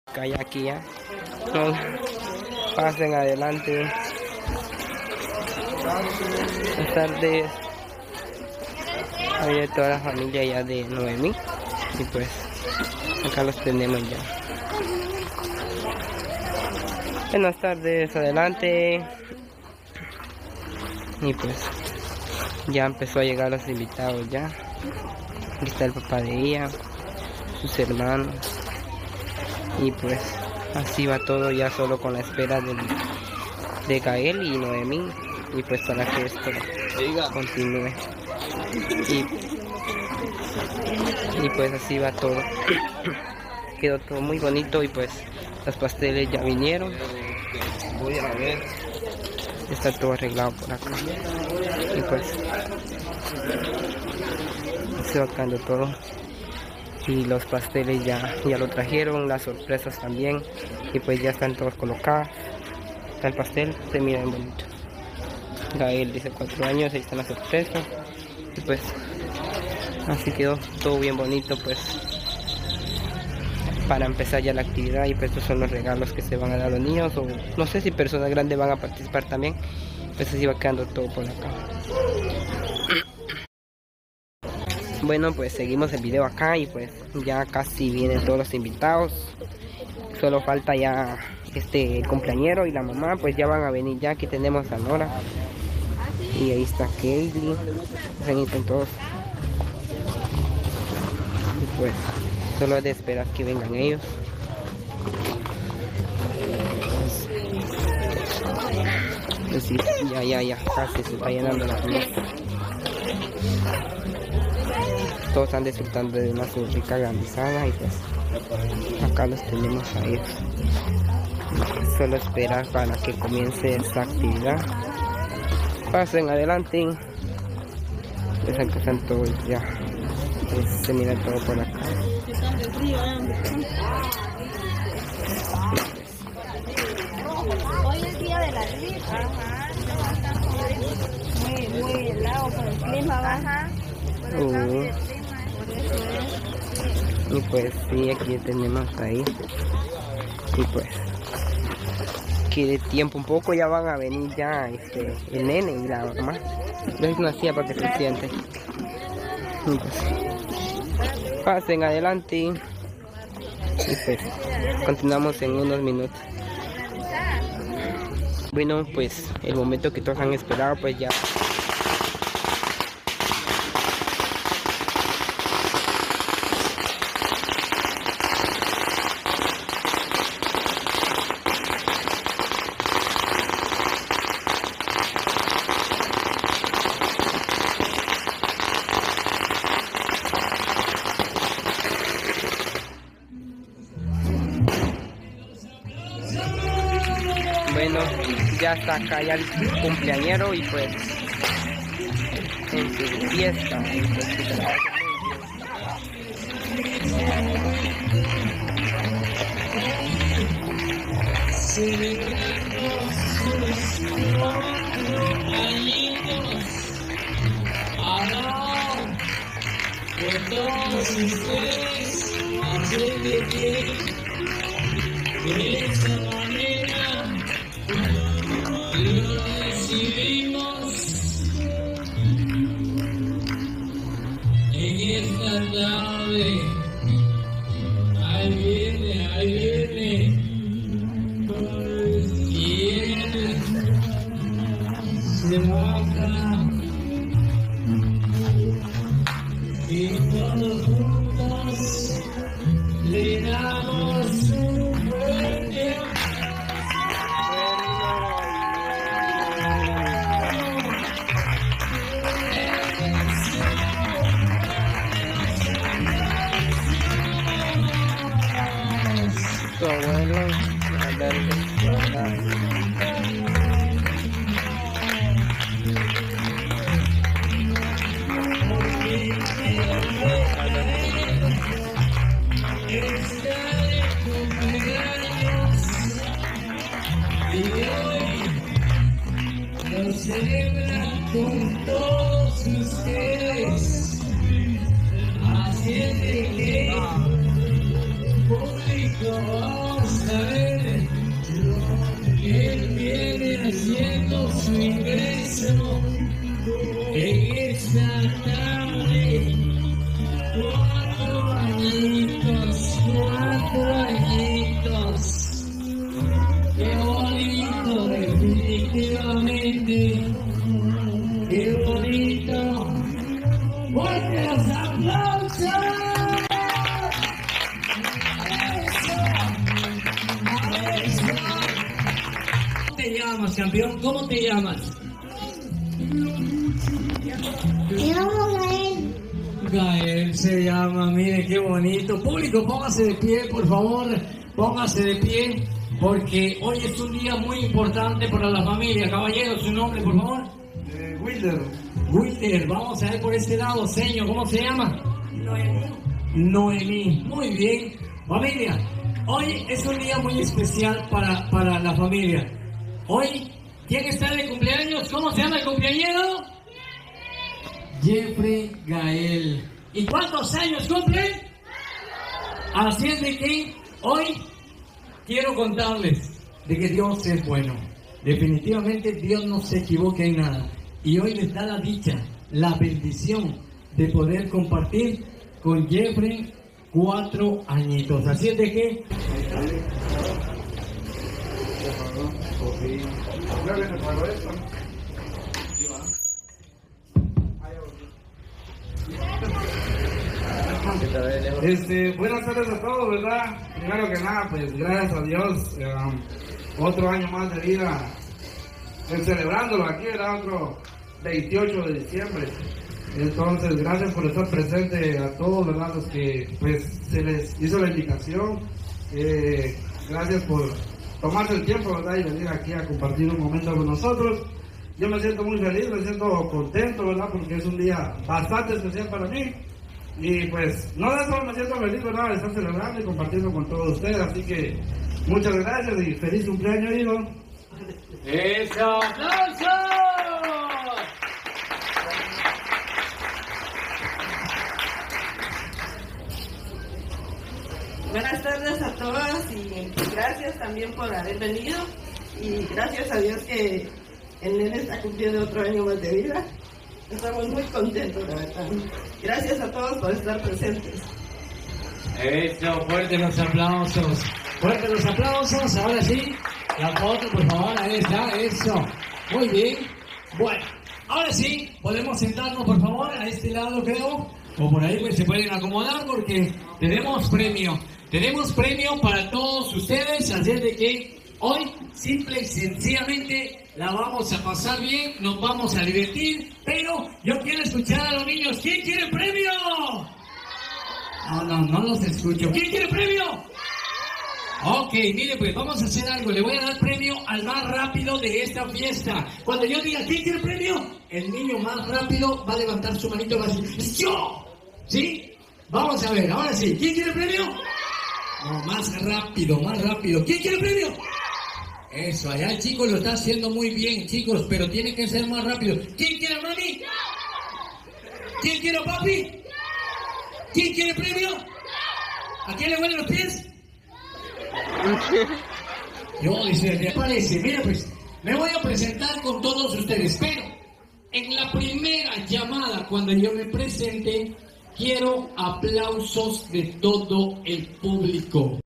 Acá aquí ya. No, pasen adelante. Buenas tardes. Hoy toda la familia ya de Noemí. Y pues acá los tenemos ya. Buenas tardes, adelante. Y pues ya empezó a llegar los invitados ya. Aquí está el papá de ella, sus hermanos. Y pues así va todo, ya solo con la espera de Gael y Noemí. Y pues para que esto continúe. Y pues así va todo. Quedó todo muy bonito y pues los pasteles ya vinieron. Voy a ver. Está todo arreglado por acá. Y pues se va quedando todo. Y los pasteles ya lo trajeron, las sorpresas también. Y pues ya están todos colocados. Está el pastel, se mira bien bonito. Gael dice 4 años, ahí están las sorpresas. Y pues así quedó todo bien bonito, pues para empezar ya la actividad. Y pues estos son los regalos que se van a dar a los niños, o no sé si personas grandes van a participar también. Pues así va quedando todo por acá. Bueno, pues seguimos el video acá y pues ya casi vienen todos los invitados. Solo falta ya el cumpleañero y la mamá, pues ya van a venir ya. Aquí tenemos a Nora. Y ahí está Kaylee. Ahí están todos. Y pues solo es de esperar que vengan ellos. Pues sí, ya casi se está llenando la fiesta. Todos están disfrutando de una rica granizada y pues acá los tenemos a ellos. Solo esperar para que comience esta actividad. Pasen adelante. Pues aquí están todos ya. Pues se mira todo por acá. Hoy es día de la gripa. Muy helado por el clima, baja. Y pues sí, aquí tenemos ahí. Y pues que de tiempo un poco ya van a venir ya el nene y la mamá. Les una silla para que se sienten. Y pues pasen adelante. Y pues continuamos en unos minutos. Bueno, pues el momento que todos han esperado, pues ya. Bueno, ya está acá ya el cumpleañero y pues en su fiesta. Y todos juntos le damos un fuerte tu abuelo a darle celebra con todos ustedes. Así es de que público. haciendo su ingreso en esta tarde. 4 añitos, 4 añitos. Qué bonito, definitivamente. Qué bonito. ¡Fuerte los aplausos! ¿Cómo te llamas, campeón? ¿Cómo te llamas? Me llamo Gael. Gael se llama, mire qué bonito. Público, póngase de pie, por favor. Póngase de pie, porque hoy es un día muy importante para la familia. Caballero, su nombre, por favor. Wilder. Wilder, vamos a ver por este lado. Señor, ¿cómo se llama? Noemí. Noemí. Muy bien. Familia, hoy es un día muy especial para la familia. Hoy, ¿quién está de cumpleaños? ¿Cómo se llama el cumpleañero? Jeffrey Gael. ¿Y cuántos años cumple? Así es de que hoy quiero contarles de que Dios es bueno. Definitivamente Dios no se equivoca en nada. Y hoy les da la dicha, la bendición de poder compartir con Jeffrey 4 añitos. Así es de que Buenas tardes a todos, ¿verdad? Primero que nada, pues gracias a Dios, otro año más de vida, celebrándolo aquí, ¿verdad? Otro 28 de diciembre. Entonces, gracias por estar presente a todos, ¿verdad? Los que pues se les hizo la invitación. Gracias por tomarse el tiempo, ¿verdad? Y venir aquí a compartir un momento con nosotros. Yo me siento muy feliz, me siento contento, ¿verdad? Porque es un día bastante especial para mí. Y pues, no de eso me siento feliz, ¿verdad? De estar celebrando y compartiendo con todos ustedes. Así que, muchas gracias y feliz cumpleaños, hijo. ¡eso! ¡Aplausos! Buenas tardes a todas y gracias también por haber venido y gracias a Dios que el nene está cumpliendo otro año más de vida. Estamos muy contentos, la verdad. Gracias a todos por estar presentes. Eso, fuerte los aplausos. Fuerte los aplausos. Ahora sí, la foto, por favor. Ahí está, eso. Muy bien. Bueno, ahora sí, podemos sentarnos, por favor, a este lado, creo. O por ahí pues se pueden acomodar porque tenemos premio. Tenemos premio para todos ustedes. Así es de que hoy, simple y sencillamente, la vamos a pasar bien, nos vamos a divertir, pero yo quiero escuchar a los niños. ¿Quién quiere premio? No los escucho. ¿Quién quiere premio? Ok, mire pues, vamos a hacer algo. Le voy a dar premio al más rápido de esta fiesta. Cuando yo diga, ¿quién quiere premio? El niño más rápido va a levantar su manito y va a decir, ¡yo! ¿Sí? Vamos a ver, ahora sí. ¿Quién quiere premio? No, más rápido, más rápido. ¿Quién quiere premio? Eso, allá el chico lo está haciendo muy bien, chicos, pero tiene que ser más rápido. ¿Quién quiere a mami? ¿Quién quiere a papi? ¿Quién quiere premio? ¿A quién le huelen los pies? Yo, dice, ¿le parece? Mira, pues, me voy a presentar con todos ustedes, pero en la primera llamada, cuando yo me presente, quiero aplausos de todo el público.